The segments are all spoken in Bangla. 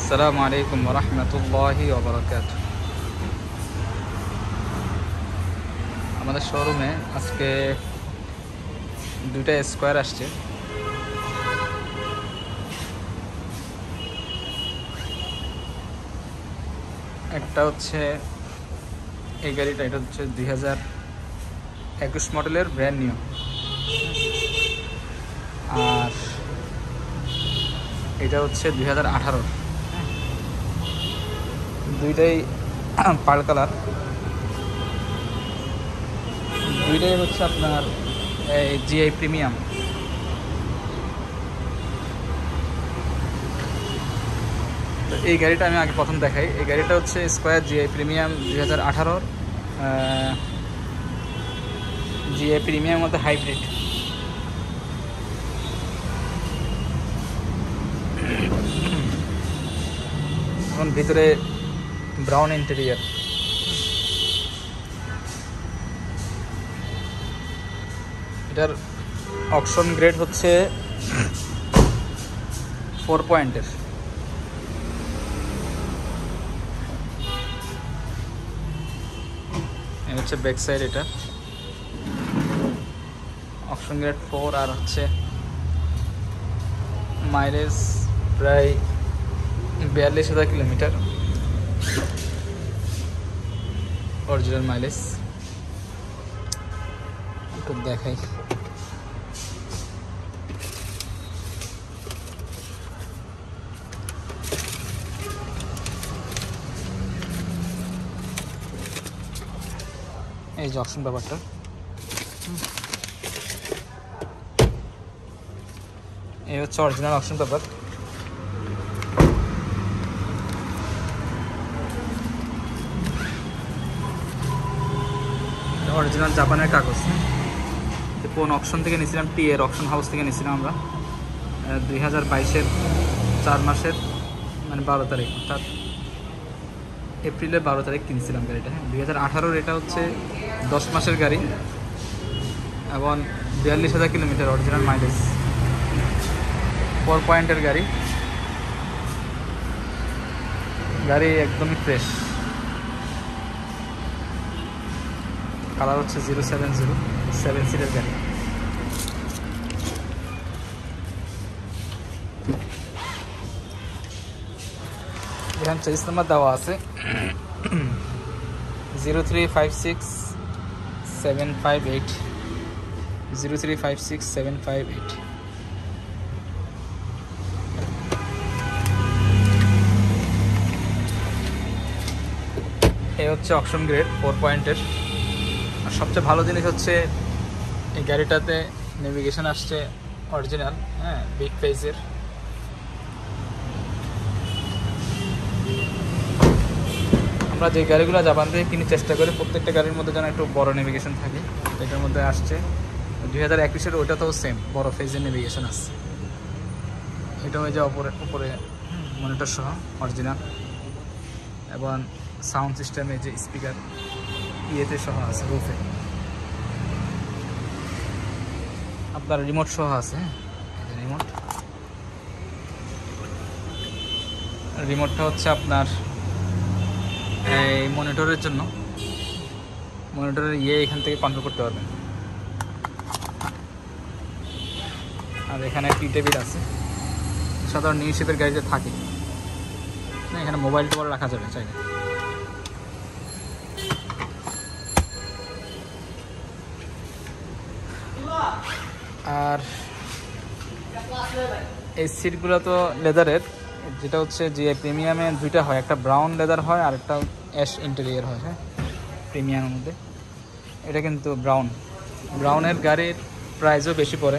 আসসালামু আলাইকুম ওয়া রাহমাতুল্লাহি ওয়া বারাকাতুহু। আমাদের শোরুমে আজকে দুইটা স্কোয়ার আসছে। একটা হচ্ছে এই গাড়িটা, এটা হচ্ছে 2021 মডেলের ব্র্যান্ড নিউ, আর এটা হচ্ছে 2018। দুইটাই পার্ল কালার, দুইটাই হচ্ছে আপনার জিআই প্রিমিয়াম। এই গাড়িটা আমি আগে প্রথম দেখাই। এই গাড়িটা হচ্ছে square GI premium 2018 GI premium মধ্যে হাইব্রিড। এখন ভিতরে ব্রাউন ইন্টেরিয়ার। এটার অকশন গ্রেড হচ্ছে 4 পয়েন্টের। হচ্ছে ব্যাক সাইড, এটা অপশন গ্রেড 4, আর হচ্ছে মাইলেজ প্রায় 42,000 কিলোমিটার অরিজিনাল মাইলেজ। একটু দেখাই। এই যে অপশন ব্যাপারটা, এই হচ্ছে অরিজিনাল অপশন পেপার। অরিজিনাল জাপানের কাগজ। কোন অপশন থেকে নিয়েছিলাম? টি এর অপশন হাউস থেকে নিয়েছিলাম আমরা 2022-এর 4 মাসের মানে 12 তারিখ, অর্থাৎ এপ্রিলের 12 তারিখ কিনছিলাম গাড়িটা। 2018-র এটা হচ্ছে 10 মাসের গাড়ি এবং 42,000 কিলোমিটার অরিজিনাল মাইলেজ, 4 পয়েন্টের গাড়ি। গাড়ি একদমই ফ্রেশ। কালার হচ্ছে 070, 7 সিটের গাড়ি। এখানে চেস নাম্বার দেওয়া আছে 0356758, 0356758। এই হচ্ছে অপশন গ্রেড 4 পয়েন্টের। আর সবচেয়ে ভালো জিনিস হচ্ছে এই গাড়িটাতে নেভিগেশন আসছে অরিজিনাল, বিগ পেজের। আমরা যে গাড়িগুলো জাপান থেকে কিনে চেষ্টা করি প্রত্যেকটা গাড়ির মধ্যে যেন একটু বড় নেভিগেশন থাকে। এটার মধ্যে আসছে 2021-এর, ওইটাতেও সেম বড় ফেজের নেভিগেশন আসছে। এটা ওই যে উপরে মনিটর সহ অরিজিনাল, এবং সাউন্ড সিস্টেমে যে স্পিকার ইয়েতে সহ আছে, রুফে আপনার রিমোট সহ আছে। রিমোটটা হচ্ছে আপনার এই মনিটরের জন্য, মনিটরের এখান থেকে কন্ট্রোল করতে পারবেন। আর এখানে টি টেবিল আছে, সাধারণ নিউ শেপের গাড়িতে থাকে না, এখানে মোবাইল টোবাইল রাখা যাবে চাইলে। আর এই সিটগুলো তো লেদারের, যেটা হচ্ছে যে প্রিমিয়ামে দুইটা হয়, একটা ব্রাউন লেদার হয় আর একটা অ্যাশ ইন্টেরিয়ার হয়। প্রিমিয়ামের মধ্যে এটা কিন্তু ব্রাউনের গাড়ির প্রাইসও বেশি পড়ে।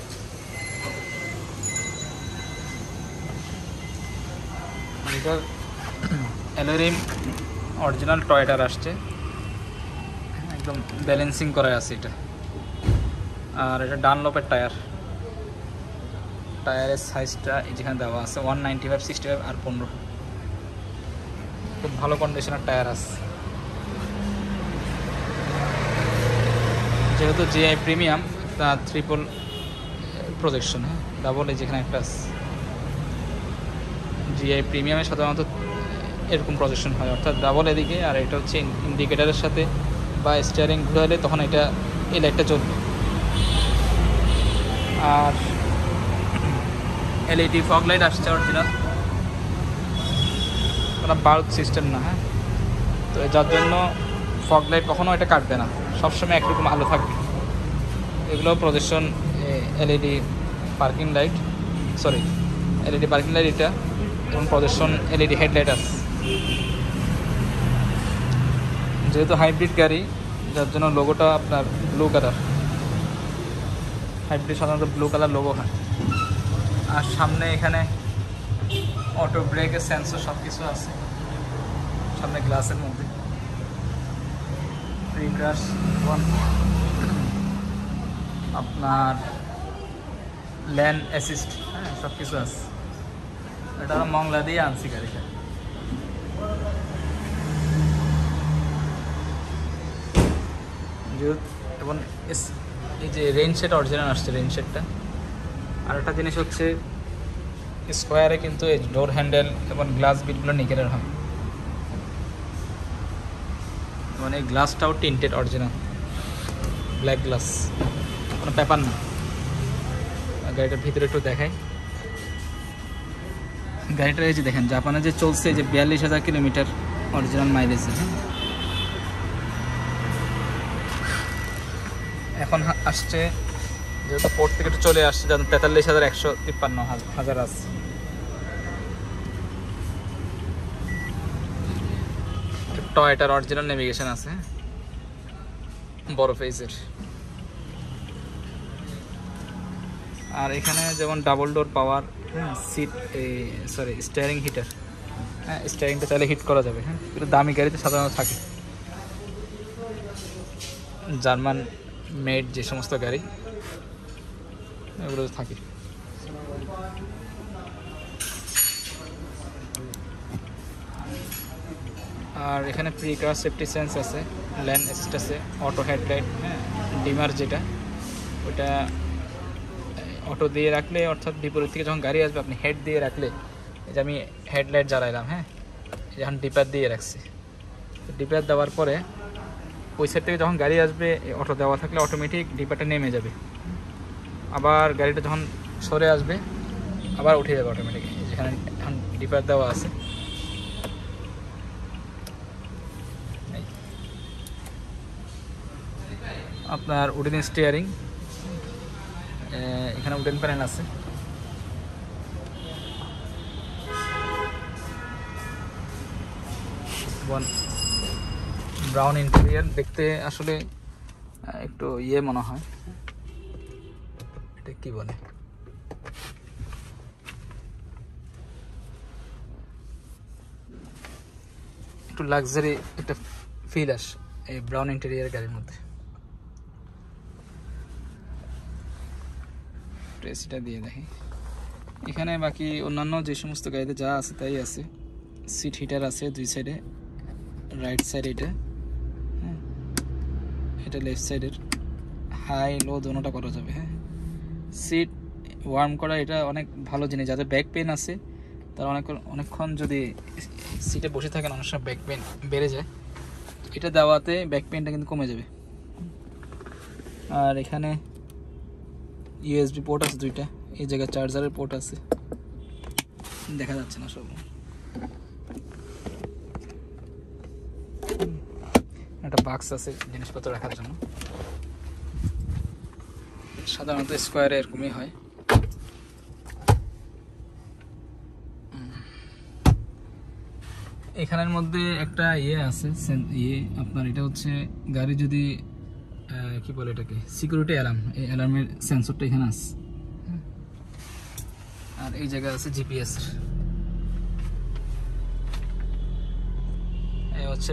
এটার অ্যালোরিম অরিজিনাল টয়টার আসছে, একদম ব্যালেন্সিং করা আছে এটা। আর এটা ডানলপের টায়ারের সাইজটা যেখানে দেওয়া আছে 195, 65 আর 15। খুব ভালো কন্ডিশনের টায়ার আছে। যেহেতু জিআই প্রিমিয়াম, তা ট্রিপল প্রজেকশন, ডাবল, এই যেখানে একটা আছে। জিআই প্রিমিয়ামে সাধারণত এরকম প্রজেকশন হয়, অর্থাৎ ডাবল এদিকে, আর এটা হচ্ছে ইন্ডিকেটারের সাথে বা স্টিয়ারিং ঘুরালে তখন এটা এই লাইটটা জ্বলবে। আর এলইডি ফগ লাইট আসছে অরিজিনাল, কোনো বাল্ব সিস্টেম না। হ্যাঁ, তো যার জন্য ফগ লাইট কখনো এটা কাটবে না, সবসময় একরকম আলো থাকবে। এগুলো projection LED parking light, sorry LED parking light এটা, এবং প্রজেকশন এলইডি হেডলাইট আছে। যেহেতু হাইব্রিড গাড়ি, যার জন্য লোগোটা আপনার ব্লু কালার, হাইব্রিড সাধারণত ব্লু কালার লোগো হয়। আর সামনে এখানে অটো ব্রেকের সেন্সর সব কিছু আছে সামনে গ্লাসের মধ্যে। প্রি ক্র্যাশ আপনার লেন অ্যাসিস্ট, হ্যাঁ সব কিছু আছে। এটা মংলা দিয়ে আনছি গাড়িটা। এবং এই যে রেইন শেড অরিজিনাল আসছে, রেইন শেডটা। আর একটা জিনিস হচ্ছে স্কোয়ারে কিন্তু এই ডোর হ্যান্ডেল এবং গ্লাস বিটগুলো নিকেলের হয়, মানে এই গ্লাসটাও টিন্টেড অরিজিনাল ব্ল্যাক গ্লাস, কোনো পেপার না। গাড়িটার ভিতরে একটু দেখাই। গাড়িটা এই যে দেখেন, জাপানে যে চলছে যে 42,000 কিলোমিটার অরিজিনাল মাইলেজে। এখন আসছে যেহেতু পোর্ট থেকে একটু চলে আসছে, যেমন 43,153 আছে। টয়োটার অরিজিনাল নেভিগেশন আছে, বড় ফেজের। আর এখানে যেমন double door power seat, sorry steering heater, হ্যাঁ স্টিয়ারিংটা চাইলে হিট করা যাবে। হ্যাঁ, কিন্তু দামি গাড়িতে সাধারণত থাকে, জার্মান মেড যে সমস্ত গাড়ি এগুলো থাকে। আর এখানে প্রি ক্র্যাশ সেফটি সেন্স আছে, লেন অ্যাসিস্ট আছে, অটো হেডলাইট, হ্যাঁ ডিমার যেটা, ওটা অটো দিয়ে রাখলে, অর্থাৎ বিপরীত থেকে যখন গাড়ি আসবে আপনি হেড দিয়ে রাখলে, এই যে আমি হেডলাইট জ্বালাইলাম, হ্যাঁ যখন ডিপার দিয়ে রাখছি, ডিপার দেওয়ার পরে ওই সাইড থেকে যখন গাড়ি আসবে অটো দেওয়া থাকলে অটোমেটিক ডিপারটা নেমে যাবে। আবার গাড়িটা যখন সরে আসবে আবার উঠে যাবে অটোমেটিক, যেখানে এখন ডিপার দেওয়া আছে। আপনার উডেন স্টিয়ারিং, এখানে উডেন প্যানেল আছে। ব্রাউন ইন্টেরিয়ার, দেখতে আসলে একটু ইয়ে মনে হয়, এটা কি বলে, একটু লাক্সারি একটা ফিল আসে এই ব্রাউন ইন্টেরিয়ার গাড়ির মধ্যে। এসিটা দিয়ে দেখি। এখানে বাকি অন্যান্য যে সমস্ত গাড়িতে যা আছে তাই আছে। সিট হিটার আছে দুই সাইডে, রাইট সাইড এটা, হ্যাঁ এটা লেফট সাইডের, হাই লো দোনোটা করা যাবে। হ্যাঁ, সিট ওয়ার্ম করা এটা অনেক ভালো জিনিস, যাদের ব্যাক পেন আছে তারা অনেকক্ষণ যদি সিটে বসে থাকেন অনেক সময় ব্যাক পেন বেড়ে যায়, এটা দেওয়াতে ব্যাক পেনটা কিন্তু কমে যাবে। আর এখানে ইউএসবি পোর্ট আছে দুইটা, এই জায়গায় চার্জারের পোর্ট আছে, দেখা যাচ্ছে না সব। একটা বাক্স আছে জিনিসপত্র রাখার জন্য, সাধারণত স্কোয়ারে এরকমই হয়। এখানের মধ্যে একটা ইয়ে আছে, আপনার এটা হচ্ছে গাড়ি যদি কি বলে এটাকে, সিকিউরিটি অ্যালার্ম, এই অ্যালার্মের সেন্সরটা এখানে আছে। আর এই জায়গায় আছে জিপিএস, এই হচ্ছে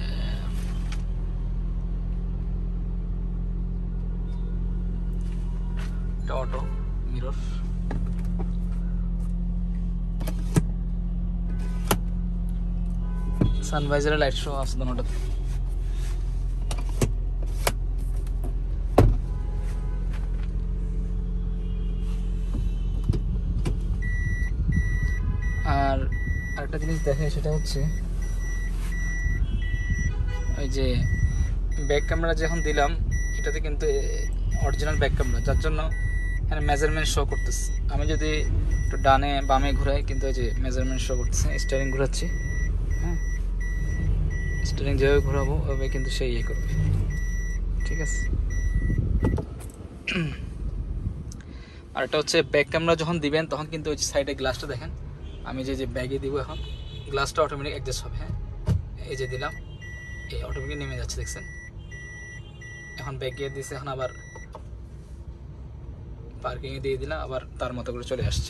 অটো মিরর। সানভাইজারের লাইট শো আছে দুটোতে। আর আরেকটা জিনিস দেখে সেটা হচ্ছে ওই যে ব্যাক ক্যামেরা যখন দিলাম এটাতে কিন্তু অরিজিনাল ব্যাক ক্যামেরা, যার জন্য এখানে মেজারমেন্ট শো করতেছে। আমি যদি একটু ডানে বামে ঘুরাই কিন্তু ওই যে মেজারমেন্ট শো করতেছে। স্টিয়ারিং ঘুরাচ্ছি, হ্যাঁ স্টিয়ারিং যেভাবে ঘোরাবো ওইভাবে কিন্তু সেই ইয়ে করবে, ঠিক আছে। আর এটা হচ্ছে ব্যাক ক্যামেরা যখন দিবেন তখন কিন্তু ওই সাইডে গ্লাসটা দেখেন, আমি যে ব্যাগে দিব এখন গ্লাসটা অটোমেটিক অ্যাডজাস্ট হবে, হ্যাঁ এই যে দিলাম এই অটোমেটিক নেমে যাচ্ছে দেখছেন। এখন ব্যাগ গিয়ে দিয়েছে, এখন আবার পার্কিংয়ে দিয়ে দিলাম, আবার তার মতো করে চলে আসছে।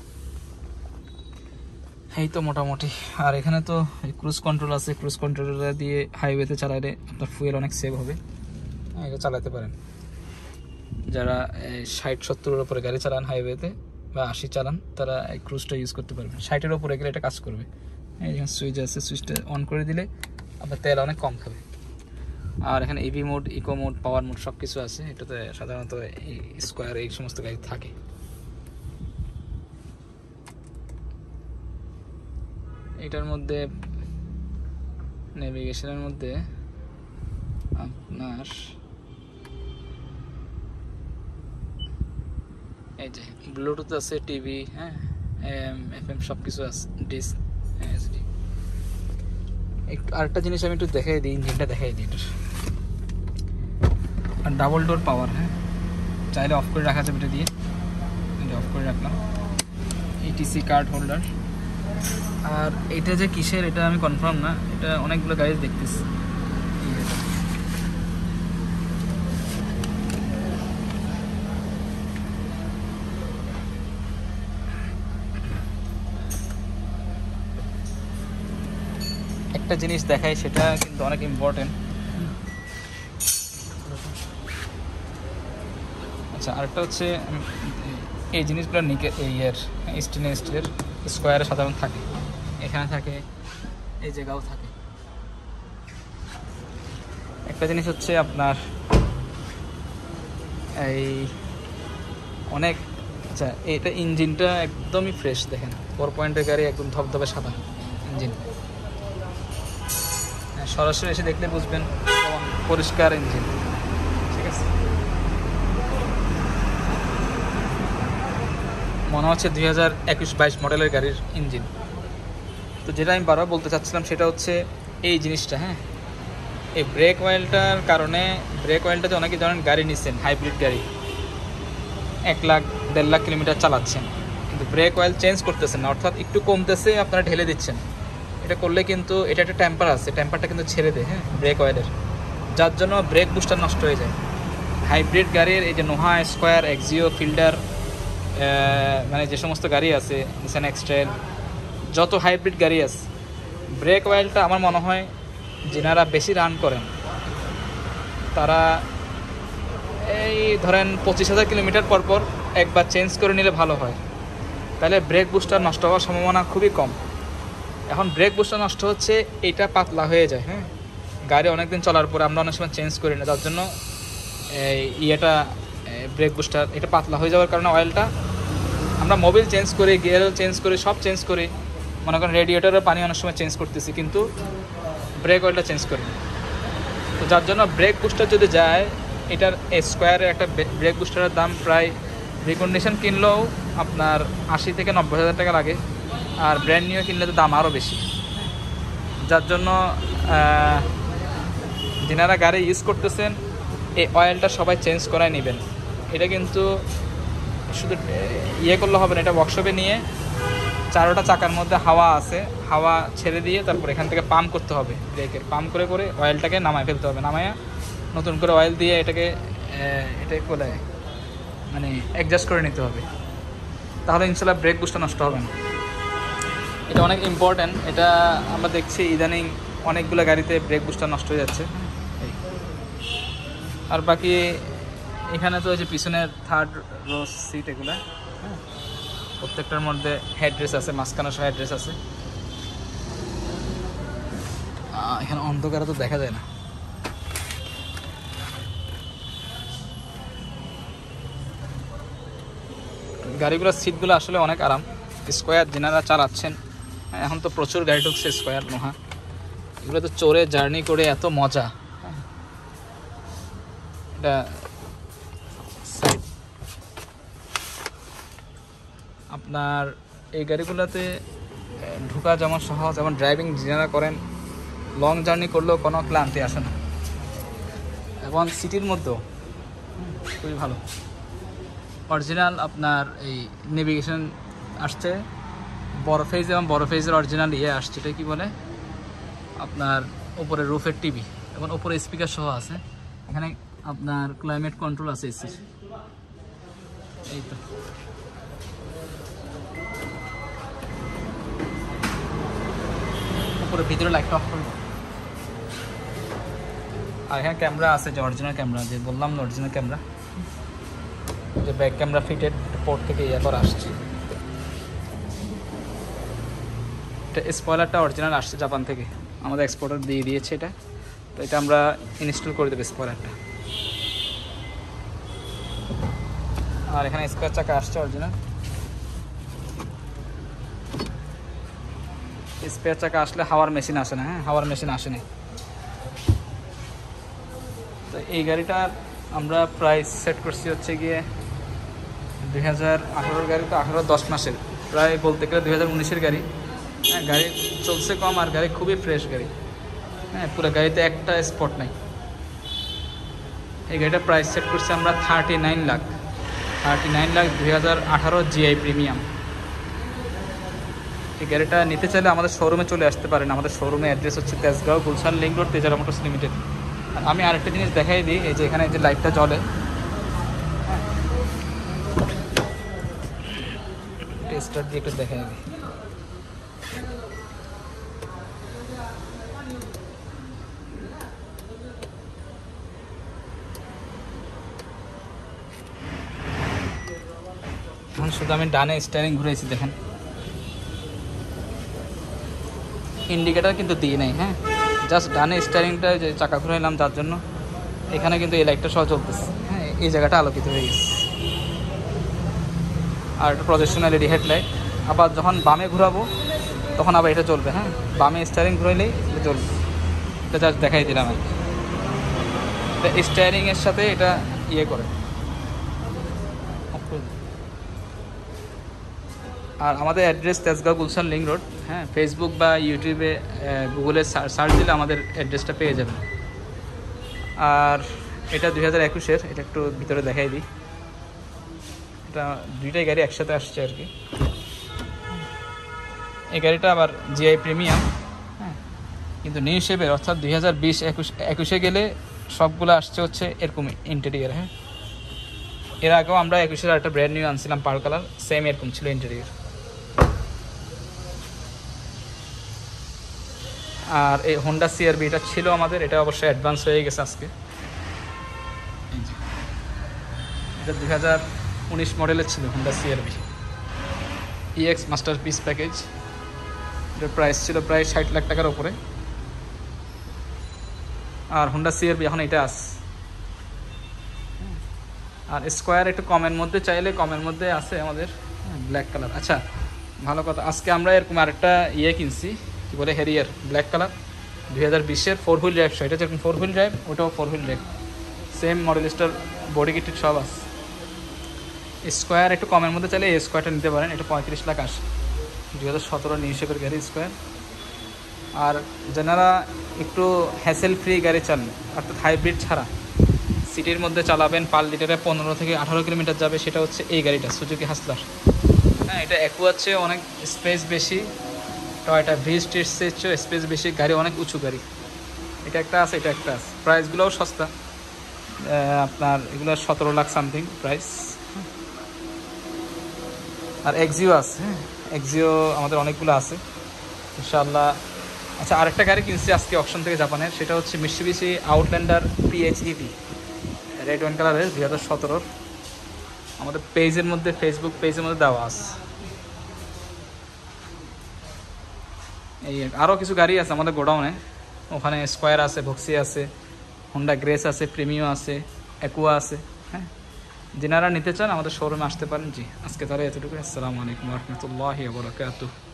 এই তো মোটামুটি। আর এখানে তো ক্রুজ কন্ট্রোল আছে, ক্রুজ কন্ট্রোলটা দিয়ে হাইওয়েতে চালালে আপনার ফুয়েল অনেক সেভ হবে, এটা চালাতে পারেন। যারা 60-70-এর উপরে গাড়ি চালান হাইওয়েতে বা 80 চালান তারা এই ক্রুজটা ইউজ করতে পারবেন। 60-এর উপরে গেলে এটা কাজ করবে। এই যেমন সুইচ আছে, সুইচটা অন করে দিলে আপনার তেল অনেক কম খাবে। আর এখানে EV mode, eco mode, power mode সব কিছু আছে। এটাতে সাধারণত এই স্কোয়ার এই সমস্ত গাড়ি থাকে। এটার মধ্যে নেভিগেশনের মধ্যে আপনার এই যে ব্লুটুথ আছে, টিভি, হ্যাঁ FM সব কিছু আছে, ডিস্ক, এসডি। একটু আরেকটা জিনিস আমি একটু দেখাই দিই, ইঞ্জিনটা দেখাই দিই। এটার আর ডাবল ডোর পাওয়ার, হ্যাঁ চাইলে অফ করে রাখা যাবে এটা দিয়ে, অফ করে রাখলাম। ETC card holder. আর এটা যে কিসের এটা আমি কনফার্ম না, এটা অনেকগুলো গাড়ি দেখতেছি। একটা জিনিস দেখাই সেটা কিন্তু অনেক ইম্পর্টেন্ট। আচ্ছা আরেকটা হচ্ছে এই জিনিসগুলো স্টেনলেস স্টিলের স্কোয়ারে সাধারণ থাকে, এখানে থাকে, এই জায়গাও থাকে। একটা জিনিস হচ্ছে আপনার এই অনেক, আচ্ছা এটা ইঞ্জিনটা একদমই ফ্রেশ, দেখেন 4 পয়েন্টের গাড়ি, একদম ধবধবে সাদা ইঞ্জিন। সরাসরি এসে দেখলে বুঝবেন কেমন পরিষ্কার ইঞ্জিন, ঠিক আছে। মনে হচ্ছে 2021-22 মডেলের গাড়ির ইঞ্জিন। তো যেটা আমি বারবার বলতে চাচ্ছিলাম সেটা হচ্ছে এই জিনিসটা, হ্যাঁ এই ব্রেক অয়েলটার কারণে, ব্রেক অয়েলটাতে অনেকে ধরেন গাড়ি নিচ্ছেন হাইব্রিড গাড়ি, 1-1.5 লাখ কিলোমিটার চালাচ্ছেন, কিন্তু ব্রেক অয়েল চেঞ্জ করতেছেন না, অর্থাৎ একটু কমতেছে আপনারা ঢেলে দিচ্ছেন। এটা করলে কিন্তু এটা একটা টেম্পার আছে, টেম্পারটা কিন্তু ছেড়ে দেয়, হ্যাঁ ব্রেক অয়েলের, যার জন্য ব্রেক বুস্টার নষ্ট হয়ে যায়। হাইব্রিড গাড়ির এই যে নোহা, স্কোয়ার, এক্সিও, ফিল্ডার, মানে যে সমস্ত গাড়ি আছে, নিসান এক্সট্রেল, যত হাইব্রিড গাড়ি আছে, ব্রেক অয়েলটা আমার মনে হয় যেনারা বেশি রান করেন তারা এই ধরেন 25,000 কিলোমিটার পর একবার চেঞ্জ করে নিলে ভালো হয়, তাহলে ব্রেক বুস্টার নষ্ট হওয়ার সম্ভাবনা খুবই কম। এখন ব্রেক বুস্টার নষ্ট হচ্ছে, এইটা পাতলা হয়ে যায়, হ্যাঁ গাড়ি অনেকদিন চলার পরে আমরা অনেক সময় চেঞ্জ করি না, যার জন্য ইয়েটা ব্রেক বুস্টার এটা পাতলা হয়ে যাওয়ার কারণে অয়েলটা আমরা মোবিল চেঞ্জ করি, গিয়ার চেঞ্জ করি, সব চেঞ্জ করি, মনে করেন রেডিয়েটরের পানি অনেক সময় চেঞ্জ করতেছি, কিন্তু ব্রেক অয়েলটা চেঞ্জ করি। তো যার জন্য ব্রেক বুস্টার যদি যায়, এটার স্কোয়ারের একটা ব্রেক বুস্টারের দাম প্রায় রিকন্ডিশন কিনলেও আপনার 80,000 থেকে 90,000 টাকা লাগে, আর ব্র্যান্ড নিউ কিনলে তো দাম আরও বেশি। যার জন্য যেনারা গাড়ি ইউজ করতেছেন এই অয়েলটা সবাই চেঞ্জ করায় নেবেন। এটা কিন্তু শুধু ইয়ে করলে হবে না, এটা ওয়ার্কশপে নিয়ে 4টা চাকার মধ্যে হাওয়া আছে, হাওয়া ছেড়ে দিয়ে তারপর এখান থেকে পাম্প করতে হবে, ব্রেকের পাম্প করে করে অয়েলটাকে নামায় ফেলতে হবে, নামায়া নতুন করে অয়েল দিয়ে এটাকে বলে মানে অ্যাডজাস্ট করে নিতে হবে, তাহলে ইনশাল্লাহ ব্রেক বুস্টার নষ্ট হবে না। এটা অনেক ইম্পর্ট্যান্ট, এটা আমরা দেখছি ইদানিং অনেকগুলো গাড়িতে ব্রেক বুস্টার নষ্ট হয়ে যাচ্ছে। আর বাকি এখানে তো ওই যে পিছনের 3rd রো সিট, এগুলো হ্যাঁ প্রত্যেকটার মধ্যে হেডরেস্ট আছে, মাঝখানে সহ হেডরেস্ট আছে। এখানে অন্ধকারে তো দেখা যায় না। গাড়িগুলোর সিটগুলো আসলে অনেক আরাম, স্কোয়ার যেনারা চালাচ্ছেন এখন তো প্রচুর গাড়ি ঢুকছে স্কোয়ার নোহা, এগুলো তো চড়ে জার্নি করে এত মজা। এটা আপনার এই গাড়িগুলোতে ঢোকা যেমন সহজ, যেমন ড্রাইভিং যারা করেন লং জার্নি করলেও কোনো ক্লান্তি আসে না, এবং সিটির মধ্যেও খুবই ভালো। অরিজিনাল আপনার এই নেভিগেশন আসছে, বড় ফেজ এবং বড় ফেজের অরিজিনাল আসছে, এটা কি বলে আপনার উপরে রুফের টিভি এবং উপরে স্পিকার সহ আছে। এখানে আপনার ক্লাইমেট কন্ট্রোল আছে এসির। এই তো উপরে ভিতরে লাইটটা অফ করবো। আর এখানে ক্যামেরা আছে, যে অরিজিনাল ক্যামেরা, যে বললাম না অরিজিনাল ক্যামেরা, যে ব্যাক ক্যামেরা ফিটেড পোর্ট থেকে করা আসছে। এটা স্পয়লারটা অরিজিনাল আসছে জাপান থেকে, আমাদের এক্সপোর্টার দিয়ে দিয়েছে এটা, তো এটা আমরা ইনস্টল করে দেবো স্পয়লারটা। আর এখানে স্কোয়ার চাকা আসছে অরিজিনাল। স্পেয়ার চাকা আসলে হাওয়ার মেশিন আসে না, হ্যাঁ হাওয়ার মেশিন আসে না। তো এই গাড়িটার আমরা প্রাইস সেট করছি হচ্ছে গিয়ে 2018 গাড়ি, তো 18-10 মাসের প্রায় বলতে গেলে 2019-এর গাড়ি। হ্যাঁ গাড়ি চলছে কম, আর গাড়ি খুবই ফ্রেশ গাড়ি। হ্যাঁ পুরো গাড়িতে একটা স্পট নাই। এই গাড়িটার প্রাইস সেট করছি আমরা 39 লাখ 2018 জিআই প্রিমিয়াম। এই গাড়িটা নিতে চাইলে আমাদের শোরুমে চলে আসতে পারেন। আমাদের শোরুমে অ্যাড্রেস হচ্ছে Tejgaon Gulshan link road, Tejara motors limited. আর আমি আরেকটা জিনিস দেখাই দিই, এই যে এখানে যে লাইটটা জ্বলে, স্টার্ট দিয়ে একটু দেখাই দিই। এখন শুধু আমি ডানে স্টিয়ারিং ঘুরেছি, দেখেন ইন্ডিকেটার কিন্তু দিই নাই। হ্যাঁ জাস্ট ডানে স্টিয়ারিংটা যে চাকা ঘুরাইলাম, যার জন্য এখানে কিন্তু এই লাইটটা সহ চলতেছে। হ্যাঁ এই জায়গাটা আলোকিত হয়ে গেছে। আর একটা প্রজেকশন এলইডি হেডলাইট। আবার যখন বামে ঘুরাবো তখন আবার এটা চলবে। হ্যাঁ বামে স্টিয়ারিং ঘুরাইলেই এটা চলবে। এটা জাস্ট দেখাই দিলাম আর কি। এটা স্টিয়ারিংয়ের সাথে এটা ইয়ে করে। আর আমাদের address Tejgaon Gulshan link road. হ্যাঁ ফেসবুক বা ইউটিউবে গুগলে সার্চ দিলে আমাদের অ্যাড্রেসটা পেয়ে যাবেন। আর এটা 2021-এর, এটা একটু ভিতরে দেখাই দিই। এটা দুইটাই গাড়ি একসাথে আসছে আর কি। এই গাড়িটা আবার জিআই প্রিমিয়াম। হ্যাঁ কিন্তু নিউ শেপের, অর্থাৎ 2020-21 গেলে সবগুলো আসছে হচ্ছে এরকম ইন্টেরিয়ার। হ্যাঁ এর আগেও আমরা 21-এর একটা ব্র্যান্ড নিউ আনছিলাম পার কালার, সেম এরকম ছিল ইন্টেরিয়ার। আর এই হোন্ডা সিআরবি এটা ছিল আমাদের, এটা অবশ্যই অ্যাডভান্স হয়ে গেছে আজকে। এটা 2019 মডেলের ছিল Honda CRV EX masterpiece package. এটার প্রাইস ছিল প্রায় 60 লাখ টাকার উপরে। আর হোন্ডা সিআরবি এখন এটা আছে। আর স্কোয়ার একটু কমের মধ্যে চাইলে কমের মধ্যে আছে আমাদের, ব্ল্যাক কালার। আচ্ছা ভালো কথা, আজকে আমরা এরকম আরেকটা কিনছি, কি বলে হ্যারিয়ার ব্ল্যাক কালার 2020-এর 4 হুইল ড্রাইভ। এটা যেরকম 4 হুইল ড্রাইভ, ওটাও 4 wheel drive, same Modellista, body kit সব আছে। স্কোয়ার একটু কমের মধ্যে চাইলে এই স্কোয়ারটা নিতে পারেন। এটা 35 লাখ আসে, 2017 নিউ শেপের গাড়ি স্কোয়ার। আর যারা একটু হ্যাসেল ফ্রি গাড়ি চান, অর্থাৎ হাইব্রিড ছাড়া সিটির মধ্যে চালাবেন, পার লিটারে 15 থেকে 18 কিলোমিটার যাবে, সেটা হচ্ছে এই গাড়িটা সুজুকি হাসলার। হ্যাঁ এটা অ্যাকুয়ার চেয়ে অনেক স্পেস বেশি, টয়োটা ভিস্টের চেয়ে স্পেস বেশি, গাড়ি অনেক উঁচু গাড়ি। এটা একটা আছে, এটা একটা আছে। প্রাইসগুলোও সস্তা, আপনার এগুলো 17 লাখ সামথিং প্রাইস। আর এক্সিও আছে। হ্যাঁ এক্সিও আমাদের অনেকগুলো আছে ইনশাআল্লাহ। আচ্ছা আরেকটা গাড়ি কিনছি আজকে অকশন থেকে জাপানের, সেটা হচ্ছে Mitsubishi Outlander PHEV red wine কালারের 2017। আমাদের পেজের মধ্যে, ফেসবুক পেজের মধ্যে দেওয়া আছে। এই আরও কিছু গাড়ি আছে আমাদের গোডাউনে, ওখানে স্কোয়ার আছে, ভক্সি আছে, হোন্ডা গ্রেস আছে, প্রিমিও আছে, অ্যাকুয়া আছে। হ্যাঁ যেনারা নিতে চান আমাদের শোরুমে আসতে পারেন। জি আজকে তাহলে এতটুকু। আসসালামু আলাইকুম রহমতুল্লাহি ওয়া বারাকাতুহু।